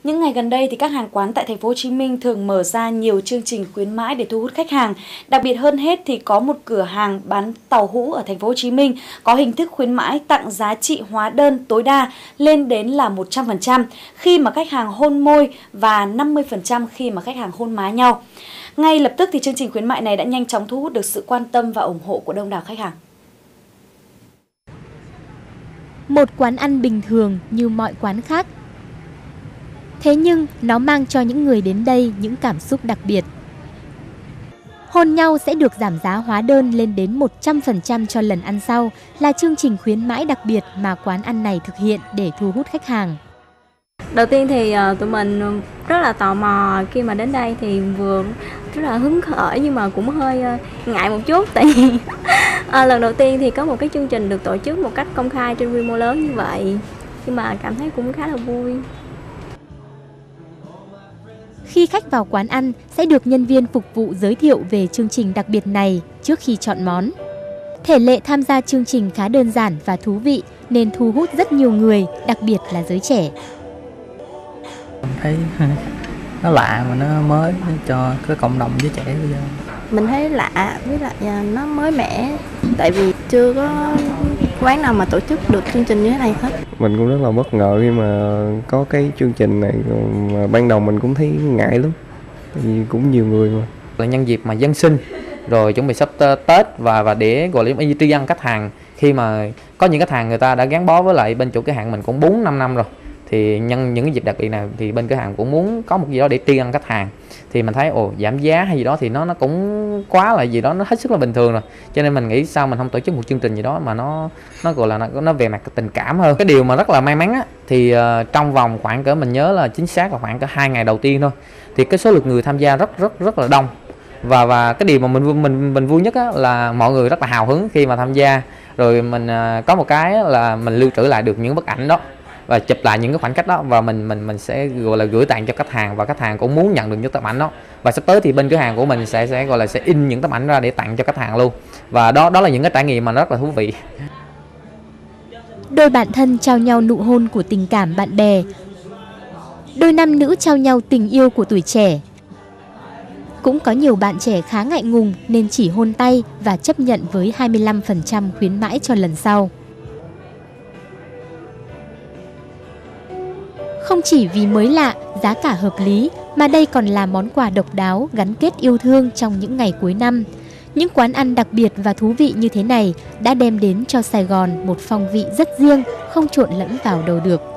Những ngày gần đây thì các hàng quán tại thành phố Hồ Chí Minh thường mở ra nhiều chương trình khuyến mãi để thu hút khách hàng. Đặc biệt hơn hết thì có một cửa hàng bán tàu hũ ở thành phố Hồ Chí Minh có hình thức khuyến mãi tặng giá trị hóa đơn tối đa lên đến là 100% khi mà khách hàng hôn môi và 50% khi mà khách hàng hôn má nhau. Ngay lập tức thì chương trình khuyến mại này đã nhanh chóng thu hút được sự quan tâm và ủng hộ của đông đảo khách hàng. Một quán ăn bình thường như mọi quán khác. Thế nhưng nó mang cho những người đến đây những cảm xúc đặc biệt. Hôn nhau sẽ được giảm giá hóa đơn lên đến 100% cho lần ăn sau là chương trình khuyến mãi đặc biệt mà quán ăn này thực hiện để thu hút khách hàng. Đầu tiên thì tụi mình rất là tò mò khi mà đến đây thì vừa rất là hứng khởi nhưng mà cũng hơi ngại một chút tại vì lần đầu tiên thì có một cái chương trình được tổ chức một cách công khai trên quy mô lớn như vậy, nhưng mà cảm thấy cũng khá là vui. Khi khách vào quán ăn sẽ được nhân viên phục vụ giới thiệu về chương trình đặc biệt này trước khi chọn món. Thể lệ tham gia chương trình khá đơn giản và thú vị nên thu hút rất nhiều người, đặc biệt là giới trẻ. Thấy nó lạ mà nó mới cho cái cộng đồng giới trẻ bây giờ. Mình thấy lạ với lại nó mới mẻ tại vì chưa có quán nào mà tổ chức được chương trình như thế này hết. Mình cũng rất là bất ngờ khi mà có cái chương trình này, mà ban đầu mình cũng thấy ngại lắm tại vì cũng nhiều người mà. Là nhân dịp mà Giáng sinh rồi chuẩn bị sắp Tết và để gọi là tri ân khách hàng, khi mà có những khách hàng người ta đã gắn bó với lại bên chủ cửa hàng mình cũng 4-5 năm rồi, thì nhân những cái dịp đặc biệt này thì bên cửa hàng cũng muốn có một gì đó để tri ân khách hàng. Thì mình thấy giảm giá hay gì đó thì nó cũng quá là gì đó, nó hết sức là bình thường rồi, cho nên mình nghĩ sao mình không tổ chức một chương trình gì đó mà nó gọi là nó về mặt tình cảm hơn. Cái điều mà rất là may mắn á, thì trong vòng khoảng cỡ mình nhớ là chính xác là khoảng cỡ 2 ngày đầu tiên thôi thì cái số lượng người tham gia rất là đông, và cái điều mà mình vui nhất á, là mọi người rất là hào hứng khi mà tham gia. Rồi mình có một cái là mình lưu trữ lại được những bức ảnh đó và chụp lại những cái khoảnh khắc đó, và mình sẽ gọi là gửi tặng cho khách hàng, và khách hàng cũng muốn nhận được những tấm ảnh đó. Và sắp tới thì bên cửa hàng của mình sẽ gọi là sẽ in những tấm ảnh ra để tặng cho khách hàng luôn. Và đó là những cái trải nghiệm mà rất là thú vị. Đôi bạn thân trao nhau nụ hôn của tình cảm bạn bè. Đôi nam nữ trao nhau tình yêu của tuổi trẻ. Cũng có nhiều bạn trẻ khá ngại ngùng nên chỉ hôn tay và chấp nhận với 25% khuyến mãi cho lần sau. Không chỉ vì mới lạ, giá cả hợp lý, mà đây còn là món quà độc đáo gắn kết yêu thương trong những ngày cuối năm. Những quán ăn đặc biệt và thú vị như thế này đã đem đến cho Sài Gòn một phong vị rất riêng, không trộn lẫn vào đâu được.